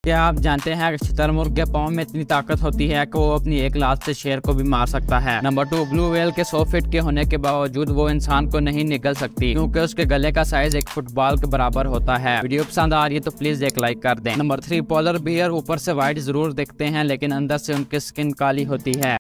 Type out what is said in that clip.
क्या आप जानते हैं कि शुतुरमुर्ग के पाँव में इतनी ताकत होती है कि वो अपनी एक लात से शेर को भी मार सकता है। नंबर 2, ब्लू व्हेल के 100 फीट के होने के बावजूद वो इंसान को नहीं निगल सकती क्योंकि उसके गले का साइज एक फुटबॉल के बराबर होता है। वीडियो पसंद आ रही है तो प्लीज एक लाइक कर दें। नंबर 3, पोलर बियर ऊपर से व्हाइट जरूर दिखते हैं लेकिन अंदर से उनकी स्किन काली होती है।